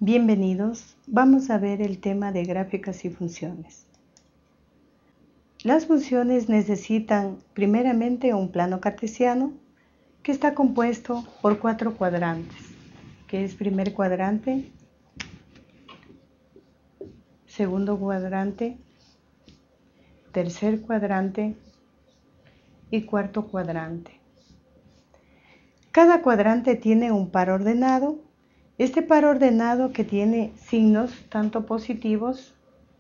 Bienvenidos, vamos a ver el tema de gráficas y funciones. Las funciones necesitan primeramente un plano cartesiano que está compuesto por 4 cuadrantes, que es primer cuadrante, segundo cuadrante, tercer cuadrante y cuarto cuadrante. Cada cuadrante tiene un par ordenado. Este par ordenado que tiene signos tanto positivos,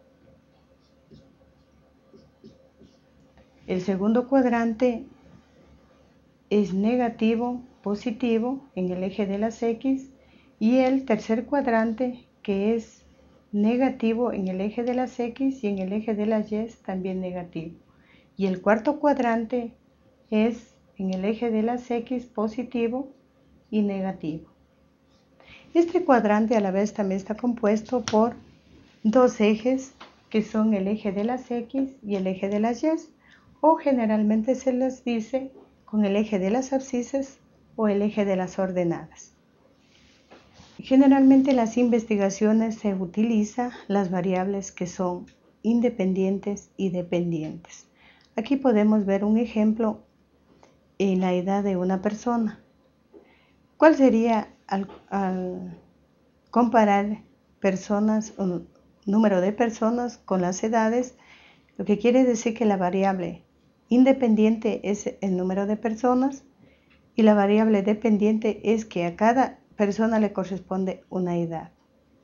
el segundo cuadrante es negativo, positivo en el eje de las X, y el tercer cuadrante que es negativo en el eje de las X y en el eje de las Y también negativo. Y el cuarto cuadrante es en el eje de las X positivo y negativo. Este cuadrante a la vez también está compuesto por dos ejes que son el eje de las X y el eje de las Y, o generalmente se les dice con el eje de las abscisas o el eje de las ordenadas. Generalmente en las investigaciones se utiliza las variables que son independientes y dependientes. Aquí podemos ver un ejemplo en la edad de una persona. ¿Cuál sería al comparar personas o número de personas con las edades? Lo que quiere decir que la variable independiente es el número de personas y la variable dependiente es que a cada persona le corresponde una edad.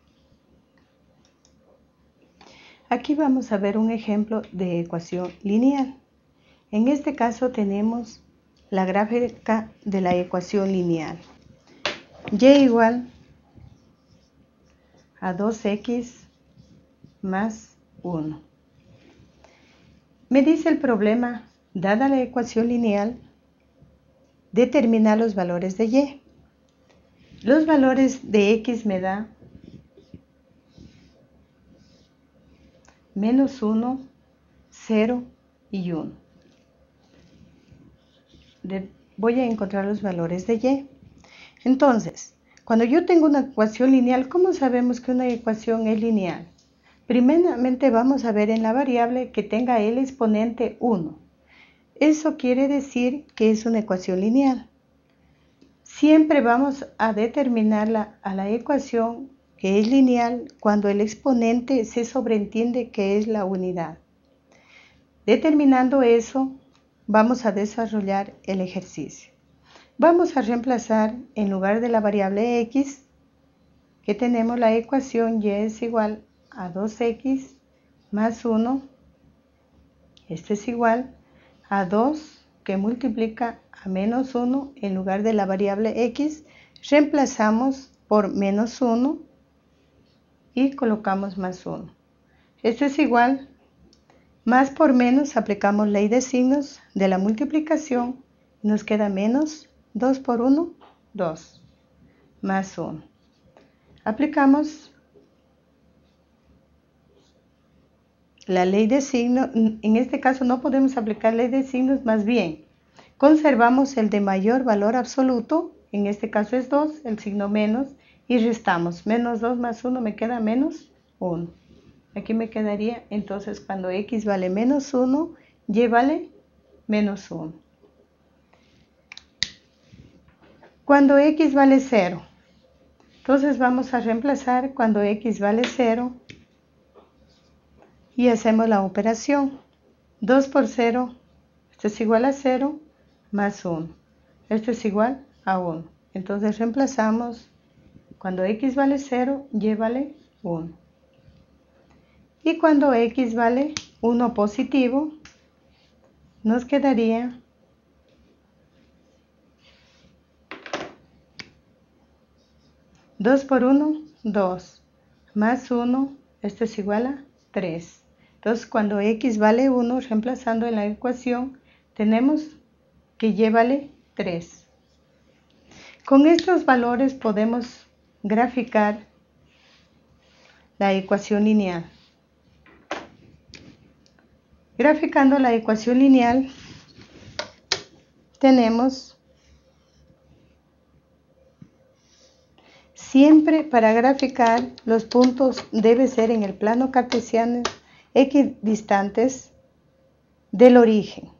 Aquí vamos a ver un ejemplo de ecuación lineal. En este caso tenemos la gráfica de la ecuación lineal. Y igual a 2x más 1. Me dice el problema, dada la ecuación lineal, determinar los valores de y. Los valores de x me da menos 1, 0 y 1. Voy a encontrar los valores de y. Entonces, cuando yo tengo una ecuación lineal, ¿cómo sabemos que una ecuación es lineal? Primeramente vamos a ver en la variable que tenga el exponente 1. Eso quiere decir que es una ecuación lineal. Siempre vamos a determinarla a la ecuación que es lineal cuando el exponente se sobreentiende que es la unidad. Determinando eso, vamos a desarrollar el ejercicio. Vamos a reemplazar en lugar de la variable x, que tenemos la ecuación y es igual a 2x más 1. Esto es igual a 2 que multiplica a menos 1. En lugar de la variable x, reemplazamos por menos 1 y colocamos más 1. Esto es igual, más por menos, aplicamos ley de signos de la multiplicación, nos queda menos 2 por 1, 2, más 1. Aplicamos la ley de signos. En este caso no podemos aplicar ley de signos, más bien conservamos el de mayor valor absoluto, en este caso es 2, el signo menos, y restamos. Menos 2 más 1 me queda menos 1. Aquí me quedaría entonces cuando x vale menos 1, y vale menos 1. Cuando x vale 0, entonces vamos a reemplazar cuando x vale 0 y hacemos la operación. 2 por 0, esto es igual a 0, más 1. Esto es igual a 1. Entonces reemplazamos cuando x vale 0, y vale 1. Y cuando x vale 1 positivo, nos quedaría 2 por 1, 2, más 1, esto es igual a 3. Entonces, cuando x vale 1, reemplazando en la ecuación, tenemos que y vale 3. Con estos valores podemos graficar la ecuación lineal. Graficando la ecuación lineal, tenemos Siempre para graficar los puntos debe ser en el plano cartesiano equidistantes del origen.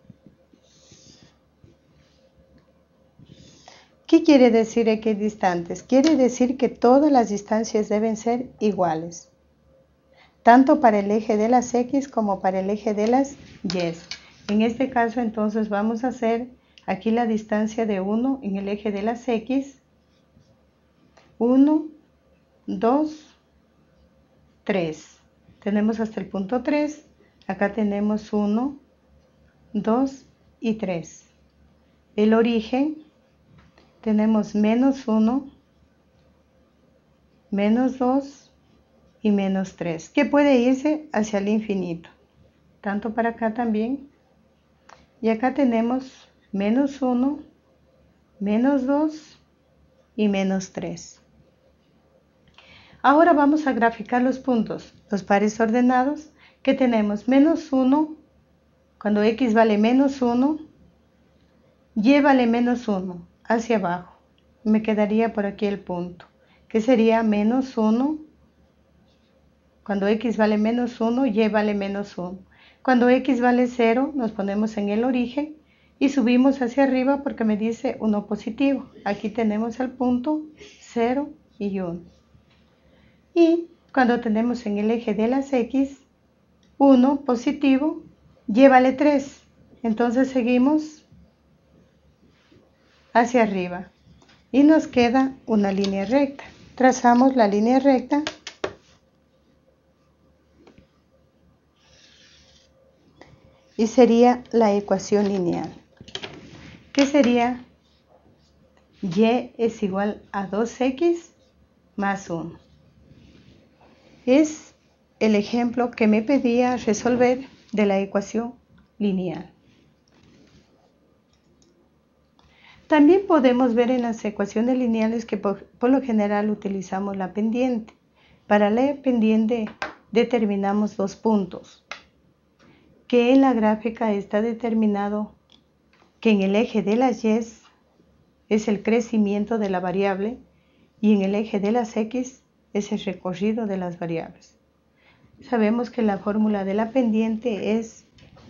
¿Qué quiere decir equidistantes? Quiere decir que todas las distancias deben ser iguales, tanto para el eje de las X como para el eje de las Y. En este caso entonces vamos a hacer aquí la distancia de 1 en el eje de las X. 1, 2, 3. Tenemos hasta el punto 3. Acá tenemos 1, 2 y 3. El origen tenemos menos 1, menos 2 y menos 3, que puede irse hacia el infinito. Tanto para acá también. Y acá tenemos menos 1, menos 2 y menos 3. Ahora vamos a graficar los puntos, los pares ordenados, que tenemos menos 1, cuando X vale menos 1, Y vale menos 1, hacia abajo. Me quedaría por aquí el punto, que sería menos 1, cuando X vale menos 1, Y vale menos 1. Cuando X vale 0, nos ponemos en el origen y subimos hacia arriba porque me dice 1 positivo. Aquí tenemos el punto 0 y 1. Y cuando tenemos en el eje de las X 1 positivo, Y vale 3. Entonces seguimos hacia arriba y nos queda una línea recta. Trazamos la línea recta y sería la ecuación lineal, que sería Y es igual a 2X más 1. Es el ejemplo que me pedía resolver de la ecuación lineal. También podemos ver en las ecuaciones lineales que por lo general utilizamos la pendiente. Para la pendiente determinamos dos puntos, que en la gráfica está determinado que en el eje de las Y es el crecimiento de la variable y en el eje de las X es el recorrido de las variables. Sabemos que la fórmula de la pendiente es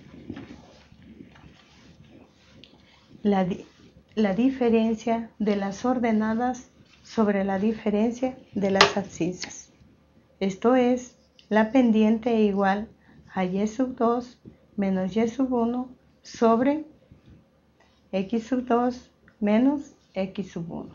la diferencia de las ordenadas sobre la diferencia de las abscisas. Esto es, la pendiente igual a Y sub 2 menos Y sub 1 sobre X sub 2 menos X sub 1.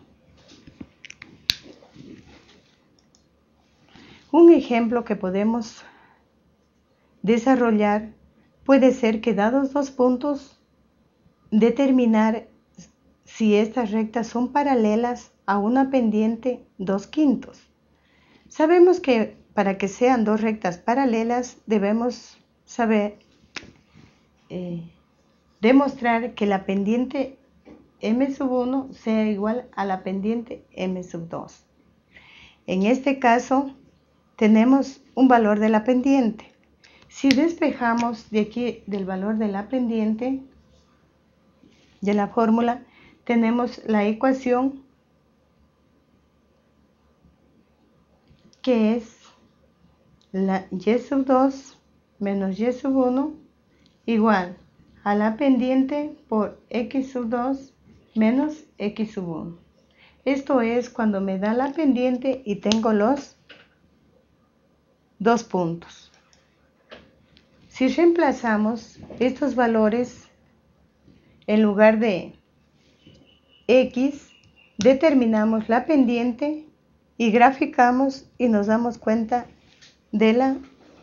Un ejemplo que podemos desarrollar puede ser que dados dos puntos, determinar si estas rectas son paralelas a una pendiente 2/5. Sabemos que para que sean dos rectas paralelas debemos saber demostrar que la pendiente m sub 1 sea igual a la pendiente m sub 2. En este caso tenemos un valor de la pendiente. Si despejamos de aquí del valor de la pendiente de la fórmula, tenemos la ecuación que es la Y sub 2 menos Y sub 1 igual a la pendiente por X sub 2 menos X sub 1. Esto es cuando me da la pendiente y tengo los dos puntos. Si reemplazamos estos valores en lugar de X, determinamos la pendiente y graficamos y nos damos cuenta de las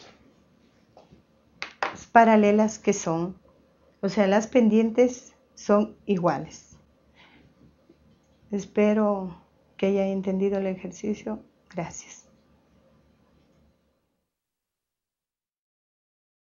paralelas que son. O sea, las pendientes son iguales. Espero que haya entendido el ejercicio. Gracias.